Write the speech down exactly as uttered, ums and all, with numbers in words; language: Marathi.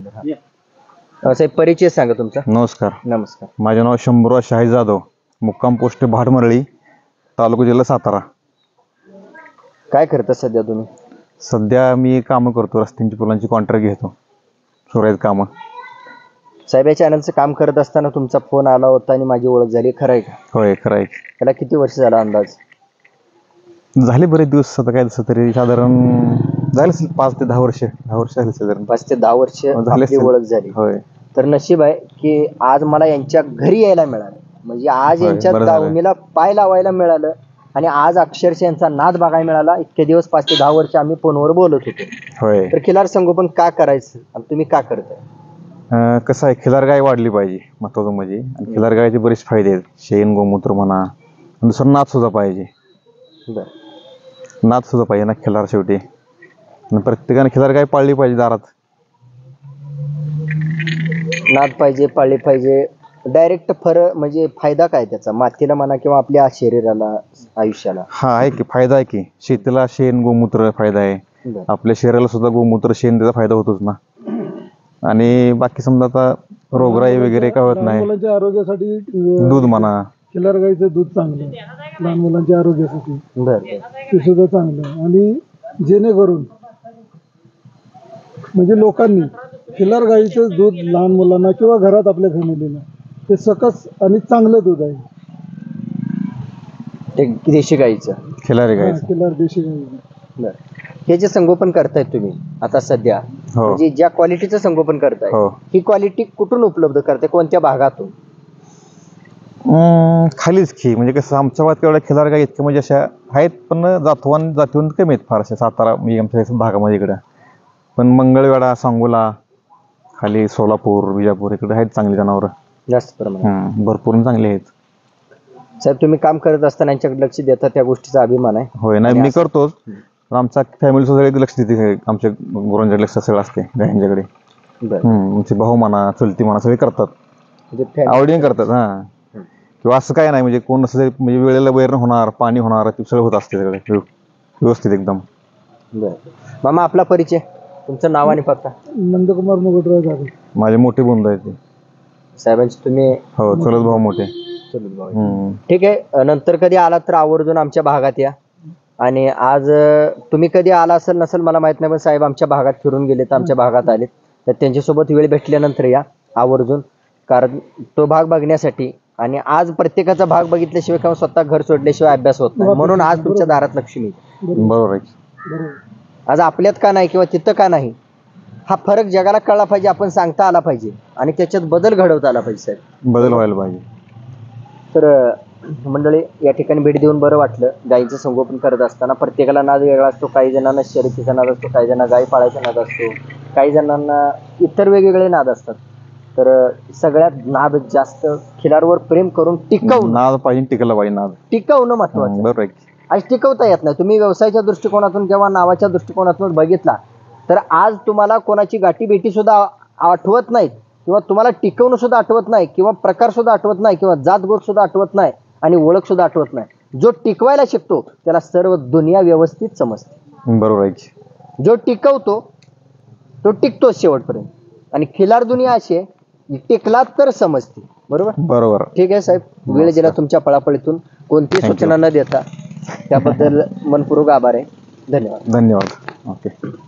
साहेब परिचय सांगा तुमचा. नमस्कार. नमस्कार. माझे नाव शंभूराज शाही जाधव, मुक्काम पोस्ट भाटमरळी, तालुका जिल्हा सातारा. काय करता सध्या तुम्ही? सध्या मी कामं करतो, रस्त्यांची पुलांची कॉन्ट्रॅक्ट घेतो, सुरळीत कामं. साहेब या चॅनलचं काम करत असताना तुमचा फोन आला होता आणि माझी ओळख झाली, खरं आहे का? होय, खरं आहे. त्याला किती वर्ष झाला अंदाज? झाले बरेच दिवस, आता काय तसं तरी साधारण झाले असेल पाच ते दहा वर्ष दहा वर्ष झाले साधारण. पाच ते दहा वर्ष आपली ओळख झाली. होय. तर नशीब आहे की आज मला यांच्या घरी यायला मिळालं, म्हणजे आज यांच्या दावणीला पाय लावायला मिळालं आणि आज अक्षरशः यांचा नाद बघायला मिळाला. इतके दिवस पाच ते दहा वर्ष आम्ही फोनवर बोलत होतो. होय. तर खिलार संगोपन का करायचं आणि तुम्ही का करताय? कसं आहे, खिलार गाय वाढली पाहिजे महत्वाचं म्हणजे. आणि खिलार गायचे बरेच फायदे आहेत, शेण गोमूत्र म्हणा, दुसरं नाद सुद्धा पाहिजे. नाद सुद्धा पाहिजे ना खिलार शेवटी. आणि प्रत्येकाने खिलार गाय पाळली पाहिजे दारात. नाद पाहिजे, पाळली पाहिजे. डायरेक्ट फरक म्हणजे फायदा काय त्याचा, मातीला म्हणा किंवा आपल्या शरीराला, आयुष्याला? हा आहे की फायदा आहे की. शेतीला शेण गोमूत्र फायदा आहे, आपल्या शरीराला सुद्धा गोमूत्र शेण त्याचा फायदा होतोच ना. आणि बाकी समजा आता रोगराई वगैरे काय होत नाही. मुलांच्या आरोग्यासाठी दूध म्हणा, खिलार गाईचं दूध चांगलं, लहान मुलांच्या आरोग्यासाठी ते सुद्धा चांगलं. आणि जेणेकरून म्हणजे लोकांनी खिलार गाईचं दूध लहान मुलांना किंवा घरात आपल्या फॅमिलीला ते सकस आणि चांगलं दूध आहे. ते देशी गाईचं, खिलारी गाईचं, खिलार देशी गाई. हे जे संगोपन करताय तुम्ही आता सध्या, म्हणजे ज्या क्वालिटीचं संगोपन करताय, ही क्वालिटी कुठून उपलब्ध करताय, कोणत्या भागातून? खालीच की, म्हणजे कसं आमच्या भागात एवढ्या खिलार गाई इतक्या म्हणजे अशा आहेत, पण जातवान जातीवून कमी आहेत फार अशा सातारा म्हणजे आमच्या भागामध्ये इकडं. पण मंगळवेढा, सांगोला, खाली सोलापूर, विजापूर इकडे आहेत चांगली जनावरं जास्त प्रमाणात, भरपूर चांगली आहेत. साहेब तुम्ही काम करत असताना यांच्याकडे लक्ष देता, त्या गोष्टीचा अभिमान आहे. होय, नाही मी करतोच, आमचा फॅमिली सुद्धा लक्ष देते, आमच्या गुरांच्या लक्ष सगळं असते गायांच्याकडे. आमचे भाऊ म्हणा, चुलती म्हणा सगळे करतात, आवडीने करतात. हा, किंवा असं काय नाही म्हणजे कोण असं म्हणजे वेळेला वैरण होणार, पाणी होणार, ते सगळं होत असते सगळे व्यवस्थित एकदम. बरं मामा, आपला परिचय, तुमचं नाव आणि पत्ता? नंदकुमार मुगटराव जाधव, माझे मोठे बंधू आहेत साहेबांचे. तुम्ही? हो, चलत भाऊ मोठे. ठीक आहे, नंतर कधी आला तर आवर्जून आमच्या भागात या. आणि आज तुम्ही कधी आला असेल नसेल मला माहित नाही, पण साहेब आमच्या भागात फिरून गेले तर आमच्या भागात आलेत, तर त्यांच्यासोबत वेळ भेटल्यानंतर या आवर्जून, कारण तो भाग बघण्यासाठी. आणि आज प्रत्येकाचा भाग बघितल्याशिवाय किंवा स्वतः घर सोडल्याशिवाय अभ्यास होत नाही, म्हणून आज तुमच्या दारात लक्ष्मी. बरोबर आहे. आज आपल्यात का नाही किंवा तिथं का नाही, हा फरक जगाला कळला पाहिजे, आपण सांगता आला पाहिजे आणि त्याच्यात बदल घडवता आला पाहिजे साहेब, बदल व्हायला पाहिजे. तर मंडळी, या ठिकाणी भेट देऊन बरं वाटलं. गायीचं संगोपन करत असताना प्रत्येकाला नाद वेगळा असतो. काही जणांना शर्यतीचा नाद असतो, काही जणांना गायी पाळायचा नाद असतो, काही जणांना इतर वेगवेगळे नाद असतात. तर सगळ्यात नाद जास्त खिलारवर प्रेम करून टिकवून, नाद पाहिजे, टिकला पाहिजे, नाद टिकवणं महत्वाचं. बरोबर आहे. आज टिकवता येत नाही. तुम्ही व्यवसायाच्या दृष्टिकोनातून किंवा नावाच्या दृष्टिकोनातून बघितला तर आज तुम्हाला कोणाची गाठी भेटी सुद्धा आठवत नाहीत, किंवा तुम्हाला टिकवणं सुद्धा आठवत नाही, किंवा प्रकार सुद्धा आठवत नाही, किंवा जातगोत सुद्धा आठवत नाही, आणि ओळख सुद्धा आठवत नाही. जो टिकवायला शिकतो त्याला सर्व दुनिया व्यवस्थित समजते. बरोबर आहे. जो टिकवतो तो टिकतो शेवटपर्यंत. आणि खिलार दुनिया अशी आहे, टिकला तर समजते. बरोबर बरोबर. ठीक आहे साहेब, वेळ दिला तुमच्या पळापळीतून, कोणती सूचना न देता त्याबद्दल मनपूर्वक आभार आहे. धन्यवाद. धन्यवाद. ओके.